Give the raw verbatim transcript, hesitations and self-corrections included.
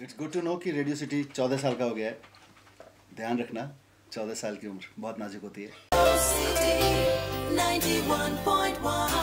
It's good to know कि radio city चौदह साल का हो गया है। ध्यान रखना, चौदह साल की उम्र बहुत नाजुक होती है।